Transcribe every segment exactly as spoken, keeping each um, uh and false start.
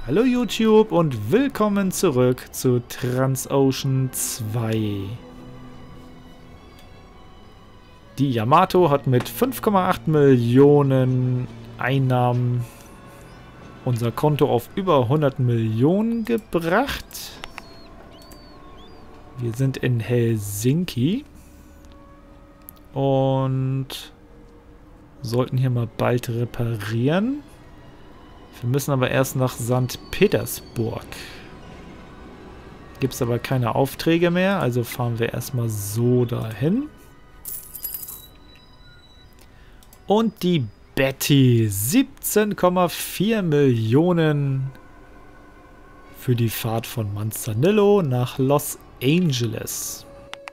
Hallo YouTube und willkommen zurück zu Transocean zwei. Die Yamato hat mit fünf Komma acht Millionen Einnahmen unser Konto auf über hundert Millionen gebracht. Wir sind in Helsinki und sollten hier mal bald reparieren. Wir müssen aber erst nach Sankt Petersburg. Gibt es aber keine Aufträge mehr, also fahren wir erstmal so dahin. Und die Betty, siebzehn Komma vier Millionen für die Fahrt von Manzanillo nach Los Angeles.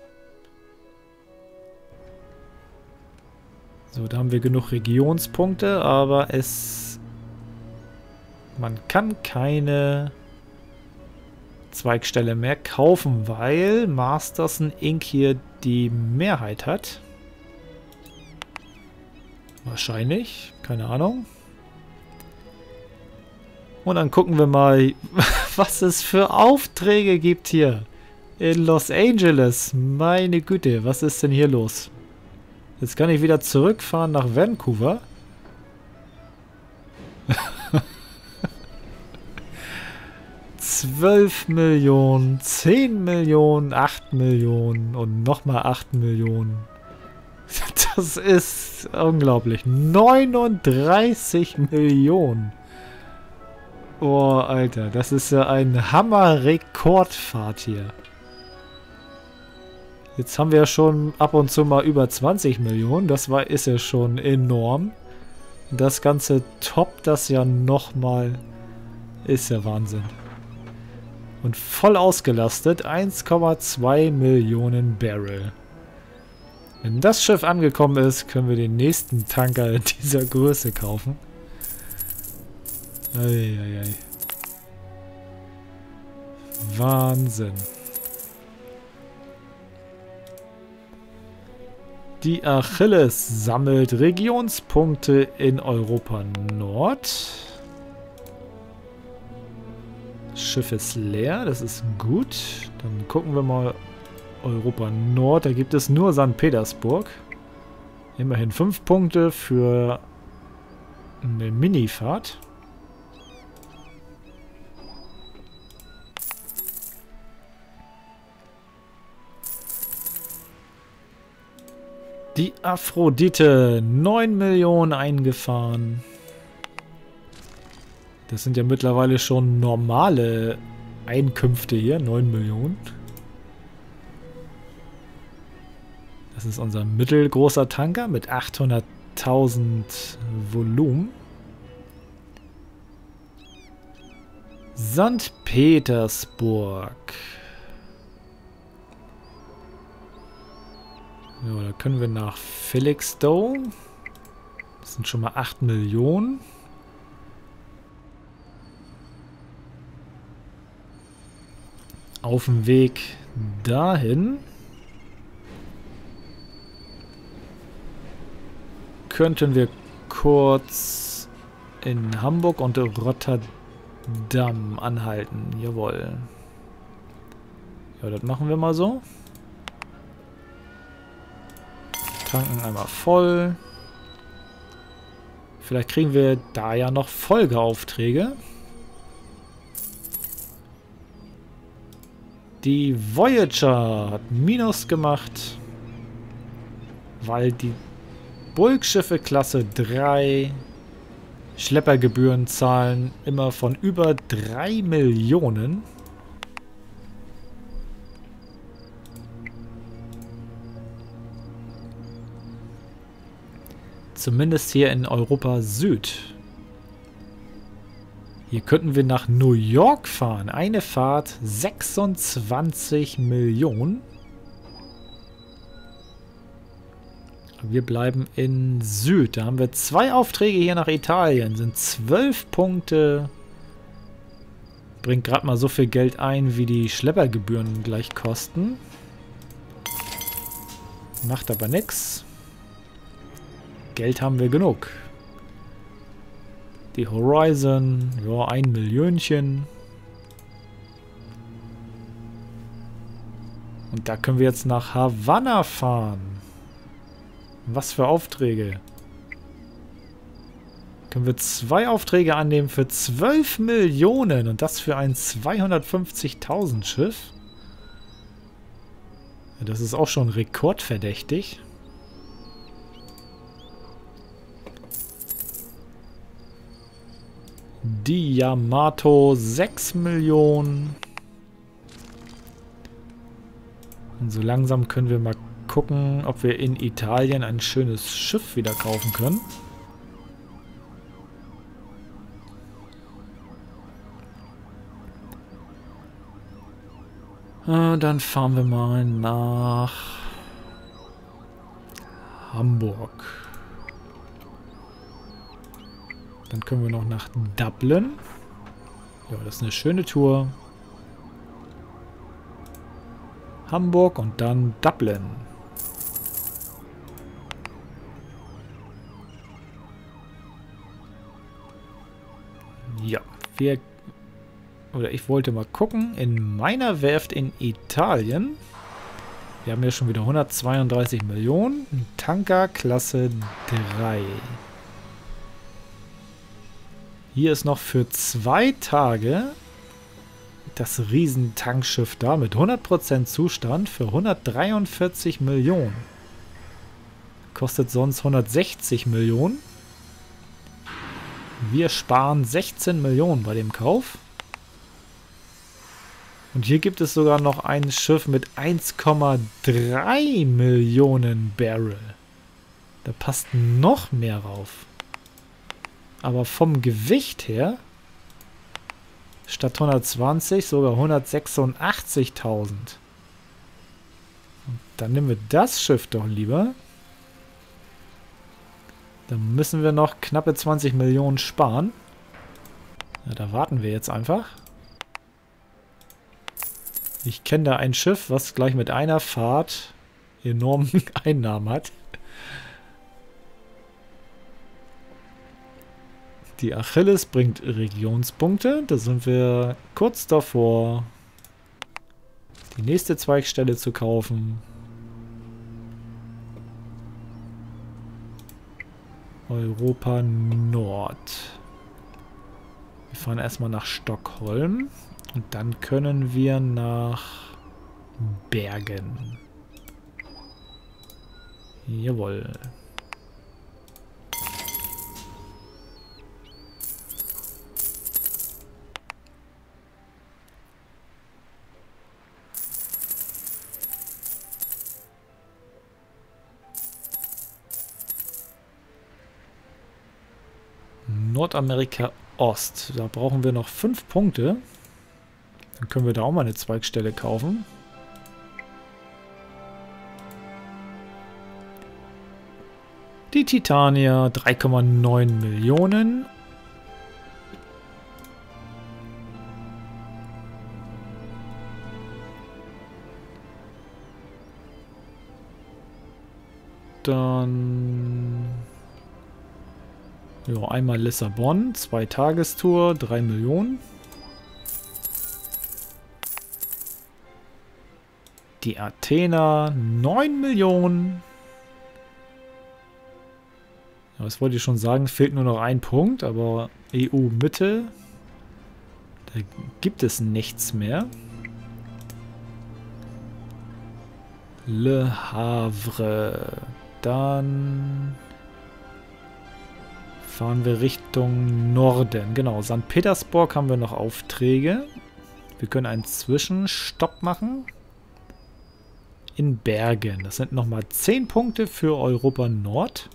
So, da haben wir genug Regionspunkte, aber es... Man kann keine Zweigstelle mehr kaufen, weil Masterson Incorporated hier die Mehrheit hat. Wahrscheinlich, keine Ahnung. Und dann gucken wir mal, was es für Aufträge gibt hier in Los Angeles. Meine Güte, was ist denn hier los? Jetzt kann ich wieder zurückfahren nach Vancouver. zwölf Millionen, zehn Millionen, acht Millionen und nochmal acht Millionen. Das ist unglaublich. neununddreißig Millionen. Oh, Alter, das ist ja ein Hammer-Rekordfahrt hier. Jetzt haben wir ja schon ab und zu mal über zwanzig Millionen. Das war, ist ja schon enorm. Das Ganze toppt das ja nochmal. Ist ja Wahnsinn. Und voll ausgelastet, eins Komma zwei Millionen Barrel. Wenn das Schiff angekommen ist, können wir den nächsten Tanker dieser Größe kaufen. Eieiei. Wahnsinn. Die Achilles sammelt Regionspunkte in Europa Nord. Schiff ist leer, das ist gut. Dann gucken wir mal Europa Nord. Da gibt es nur Sankt Petersburg. Immerhin fünf Punkte für eine Minifahrt. Die Aphrodite, neun Millionen eingefahren. Das sind ja mittlerweile schon normale Einkünfte hier, neun Millionen. Das ist unser mittelgroßer Tanker mit achthunderttausend Volumen. Sankt Petersburg. So, da können wir nach Felixstowe. Das sind schon mal acht Millionen. Auf dem Weg dahin könnten wir kurz in Hamburg und Rotterdam anhalten. Jawohl. Ja, das machen wir mal so. Tanken einmal voll. Vielleicht kriegen wir da ja noch Folgeaufträge. Die Voyager hat Minus gemacht, weil die Bulkschiffe Klasse drei Schleppergebühren zahlen immer von über drei Millionen. Zumindest hier in Europa Süd. Hier könnten wir nach New York fahren. Eine Fahrt, sechsundzwanzig Millionen. Wir bleiben in Süd. Da haben wir zwei Aufträge hier nach Italien. Sind zwölf Punkte. Bringt gerade mal so viel Geld ein, wie die Schleppergebühren gleich kosten. Macht aber nichts. Geld haben wir genug. Die Horizon, ja, ein Millionchen. Und da können wir jetzt nach Havanna fahren. Was für Aufträge. Können wir zwei Aufträge annehmen für zwölf Millionen und das für ein zweihundertfünfzigtausend Schiff. Das ist auch schon rekordverdächtig. Die Yamato sechs Millionen. Und so langsam können wir mal gucken, ob wir in Italien ein schönes Schiff wieder kaufen können. Äh, dann fahren wir mal nach Hamburg. Dann können wir noch nach Dublin. Ja, das ist eine schöne Tour. Hamburg und dann Dublin. Ja, wir... Oder ich wollte mal gucken, in meiner Werft in Italien. Wir haben ja schon wieder hundertzweiunddreißig Millionen. Ein Tanker Klasse drei. Hier ist noch für zwei Tage das Riesentankschiff da mit hundert Prozent Zustand für hundertdreiundvierzig Millionen. Kostet sonst hundertsechzig Millionen. Wir sparen sechzehn Millionen bei dem Kauf. Und hier gibt es sogar noch ein Schiff mit eins Komma drei Millionen Barrel. Da passt noch mehr rauf. Aber vom Gewicht her statt hundertzwanzig sogar hundertsechsundachtzigtausend. Dann nehmen wir das Schiff doch lieber. Dann müssen wir noch knappe zwanzig Millionen sparen. Ja, da warten wir jetzt einfach. Ich kenne da ein Schiff, was gleich mit einer Fahrt enormen Einnahmen hat. Die Achilles bringt Regionspunkte. Da sind wir kurz davor, die nächste Zweigstelle zu kaufen. Europa Nord. Wir fahren erstmal nach Stockholm. Und dann können wir nach Bergen. Jawohl. Nordamerika Ost. Da brauchen wir noch fünf Punkte. Dann können wir da auch mal eine Zweigstelle kaufen. Die Titania, drei Komma neun Millionen. Dann... Ja, einmal Lissabon, zwei Tagestour, drei Millionen. Die Athena, neun Millionen. Ja, das wollte ich schon sagen, fehlt nur noch ein Punkt, aber E U-Mitte, da gibt es nichts mehr. Le Havre. Dann fahren wir Richtung Norden. Genau, Sankt Petersburg haben wir noch Aufträge. Wir können einen Zwischenstopp machen. In Bergen. Das sind nochmal zehn Punkte für Europa Nord.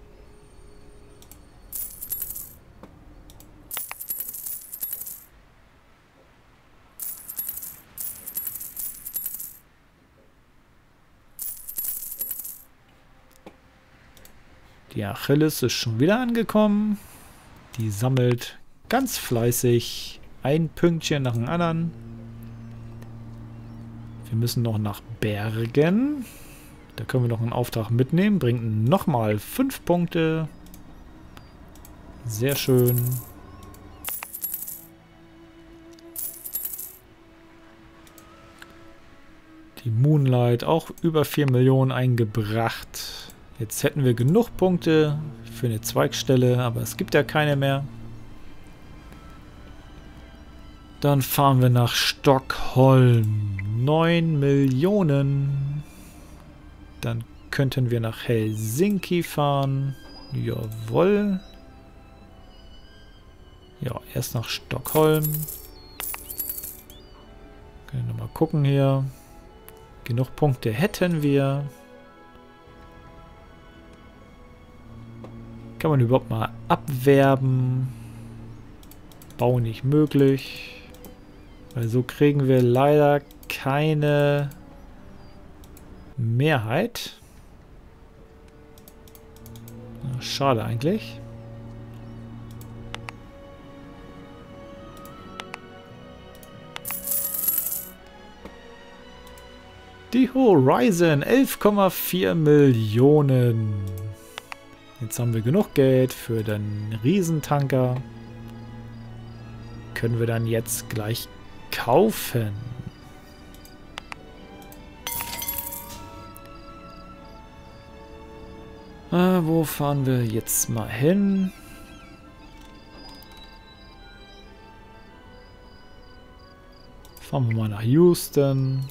Die Achilles ist schon wieder angekommen. Die sammelt ganz fleißig ein Pünktchen nach dem anderen. Wir müssen noch nach Bergen. Da können wir noch einen Auftrag mitnehmen. Bringt nochmal fünf Punkte. Sehr schön. Die Moonlight auch über vier Millionen eingebracht. Jetzt hätten wir genug Punkte für eine Zweigstelle, aber es gibt ja keine mehr. Dann fahren wir nach Stockholm. neun Millionen. Dann könnten wir nach Helsinki fahren. Jawohl. Ja, erst nach Stockholm. Können wir nochmal gucken hier. Genug Punkte hätten wir. Kann man überhaupt mal abwerben? Bau nicht möglich. Weil so kriegen wir leider keine Mehrheit. Schade eigentlich. Die Horizon, elf Komma vier Millionen. Jetzt haben wir genug Geld für den Riesentanker. Können wir dann jetzt gleich kaufen. Äh, wo fahren wir jetzt mal hin? Fahren wir mal nach Houston.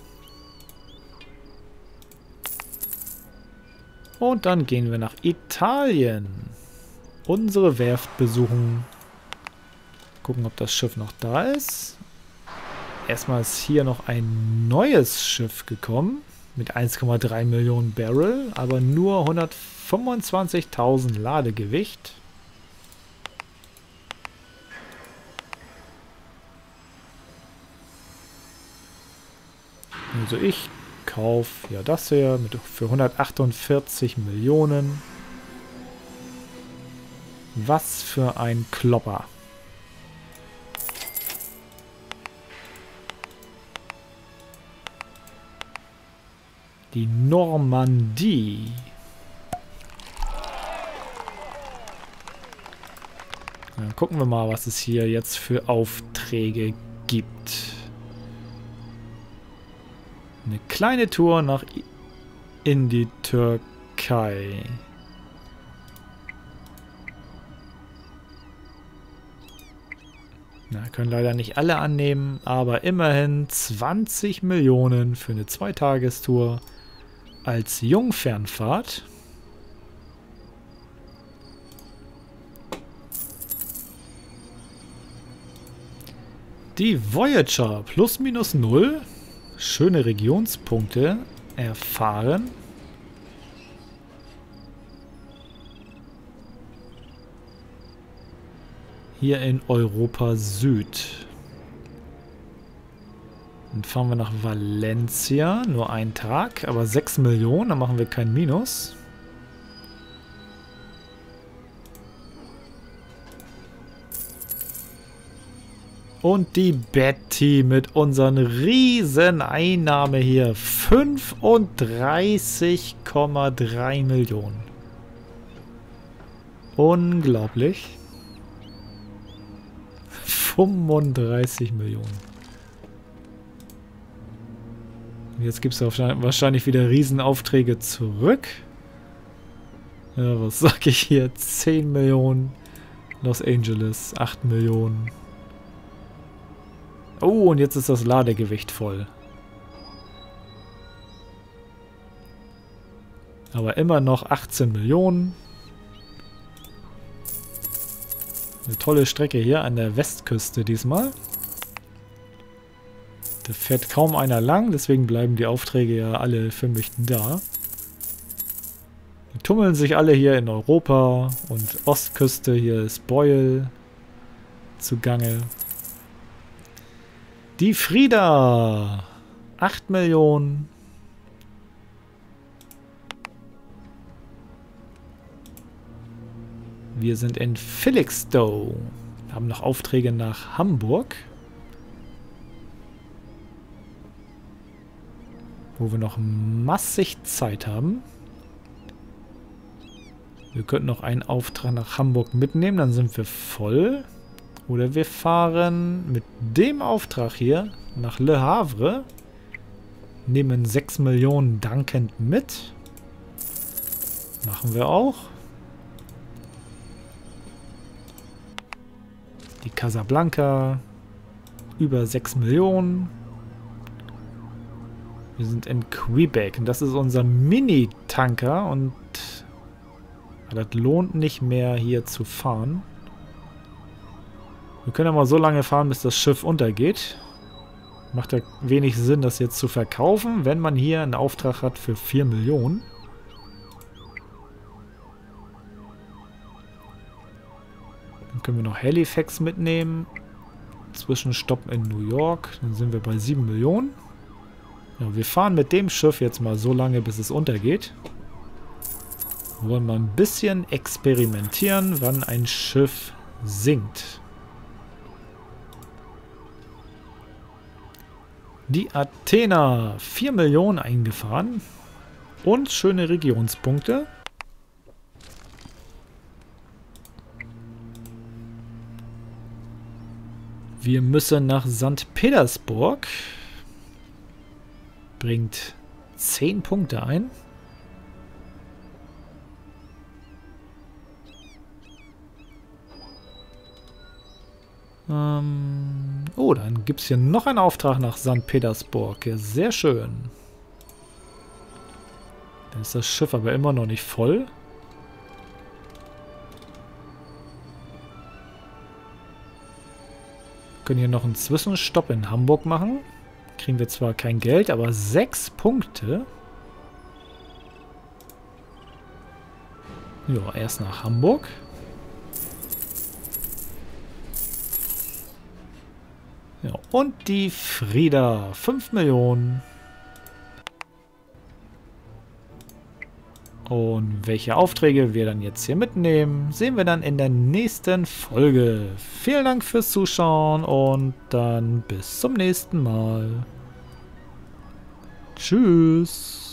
Und dann gehen wir nach Italien. Unsere Werft besuchen. Gucken, ob das Schiff noch da ist. Erstmal ist hier noch ein neues Schiff gekommen. Mit eins Komma drei Millionen Barrel. Aber nur hundertfünfundzwanzigtausend Ladegewicht. Also ich kaufe ja das hier mit, für hundertachtundvierzig Millionen. Was für ein Klopper. Die Normandie. Dann gucken wir mal, was es hier jetzt für Aufträge gibt. Eine kleine Tour nach I in die Türkei. Na, können leider nicht alle annehmen, aber immerhin zwanzig Millionen für eine Zweitagestour als Jungfernfahrt. Die Voyager plus minus null. Schöne Regionspunkte erfahren. Hier in Europa Süd. Dann fahren wir nach Valencia. Nur einen Tag, aber sechs Millionen. Dann machen wir kein Minus. Und die Betty mit unseren riesen Einnahme hier. fünfunddreißig Komma drei Millionen. Unglaublich. fünfunddreißig Millionen. Jetzt gibt es wahrscheinlich wieder Riesenaufträge zurück. Ja, was sag ich hier? zehn Millionen. Los Angeles, acht Millionen. Oh, und jetzt ist das Ladegewicht voll. Aber immer noch achtzehn Millionen. Eine tolle Strecke hier an der Westküste diesmal. Da fährt kaum einer lang, deswegen bleiben die Aufträge ja alle für mich da. Die tummeln sich alle hier in Europa und Ostküste. Hier ist Boyle zugange. Die Frieda. acht Millionen. Wir sind in Felixstowe. Wir haben noch Aufträge nach Hamburg. Wo wir noch massig Zeit haben. Wir könnten noch einen Auftrag nach Hamburg mitnehmen, dann sind wir voll. Oder wir fahren mit dem Auftrag hier nach Le Havre. Nehmen sechs Millionen dankend mit. Machen wir auch. Die Casablanca. Über sechs Millionen. Wir sind in Quebec und das ist unser Mini-Tanker und das lohnt nicht mehr hier zu fahren. Wir können ja mal so lange fahren, bis das Schiff untergeht. Macht ja wenig Sinn, das jetzt zu verkaufen, wenn man hier einen Auftrag hat für vier Millionen. Dann können wir noch Halifax mitnehmen. Zwischenstopp in New York. Dann sind wir bei sieben Millionen. Ja, wir fahren mit dem Schiff jetzt mal so lange, bis es untergeht. Wir wollen mal ein bisschen experimentieren, wann ein Schiff sinkt. Die Athena, vier Millionen eingefahren und schöne Regionspunkte. Wir müssen nach Sankt Petersburg. Bringt zehn Punkte ein. Ähm, oh, dann gibt es hier noch einen Auftrag nach Sankt Petersburg. Ja, sehr schön. Dann ist das Schiff aber immer noch nicht voll. Wir können hier noch einen Zwischenstopp in Hamburg machen. Kriegen wir zwar kein Geld, aber sechs Punkte. Ja, erst nach Hamburg. Ja, und die Frieda, fünf Millionen. Und welche Aufträge wir dann jetzt hier mitnehmen, sehen wir dann in der nächsten Folge. Vielen Dank fürs Zuschauen und dann bis zum nächsten Mal. Tschüss.